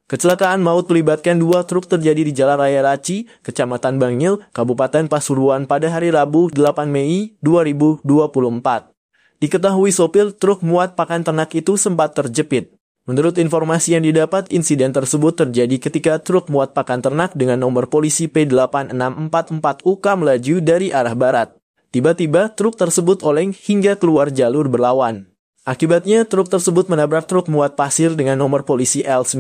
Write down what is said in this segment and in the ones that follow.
Kecelakaan maut melibatkan dua truk terjadi di Jalan Raya Raci, Kecamatan Bangil, Kabupaten Pasuruan pada hari Rabu 8 Mei 2024. Diketahui sopir truk muat pakan ternak itu sempat terjepit. Menurut informasi yang didapat, insiden tersebut terjadi ketika truk muat pakan ternak dengan nomor polisi P8644UK melaju dari arah barat. Tiba-tiba truk tersebut oleng hingga keluar jalur berlawan. Akibatnya, truk tersebut menabrak truk muat pasir dengan nomor polisi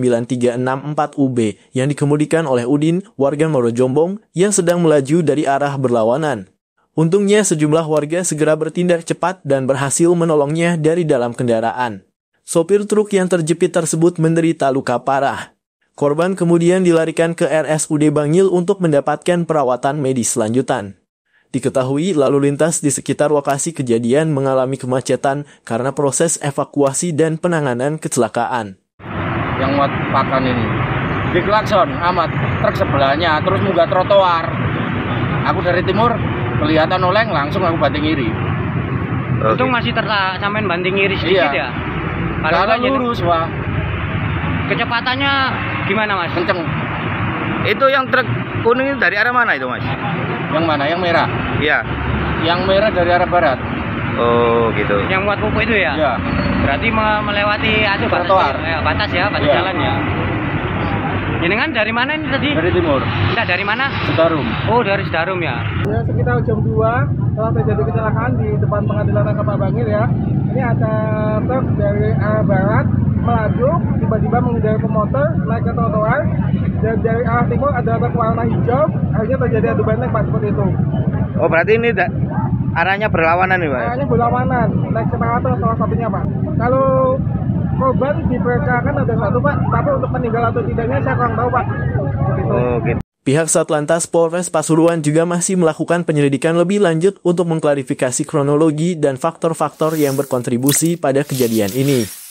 L9364UB yang dikemudikan oleh Udin, warga Morojombong, yang sedang melaju dari arah berlawanan. Untungnya, sejumlah warga segera bertindak cepat dan berhasil menolongnya dari dalam kendaraan. Sopir truk yang terjepit tersebut menderita luka parah. Korban kemudian dilarikan ke RSUD Bangil untuk mendapatkan perawatan medis lanjutan. Diketahui lalu lintas di sekitar lokasi kejadian mengalami kemacetan karena proses evakuasi dan penanganan kecelakaan. Yang muat pakan ini diklakson amat truk sebelahnya terus munggah trotoar. Aku dari timur kelihatan oleng langsung aku banting kiri. Untung masih sampean banting kiri sedikit ya. Kalau lurus wah. Kecepatannya gimana Mas? Kenceng. Itu yang truk kuning itu dari arah mana itu Mas? Yang mana? Yang merah? Iya. Yang merah dari arah barat. Oh gitu. Yang muat pupuk itu ya? Iya. Berarti melewati batas jalan ya. Jenengan dari mana ini tadi? Dari timur. Enggak, dari mana? Sedarum. Oh, dari Sedarum ya. Ya, sekitar jam 2 telah terjadi kecelakaan di depan pengadilan Agama Bangil ya. Ini ada truk dari arah barat melaju, tiba-tiba menghindari pemotor, naik ke trotoar, dan dari arah timur ada truk warna hijau, akhirnya terjadi adu benteng Pak seperti itu. Oh berarti ini arahnya berlawanan nih Pak? Arahnya berlawanan, naik separator salah satunya Pak. Kalau korban diperkirakan ada satu Pak, tapi untuk meninggal atau tidaknya saya kurang tahu Pak. Oh gitu. Pihak Satlantas Polres Pasuruan juga masih melakukan penyelidikan lebih lanjut untuk mengklarifikasi kronologi dan faktor-faktor yang berkontribusi pada kejadian ini.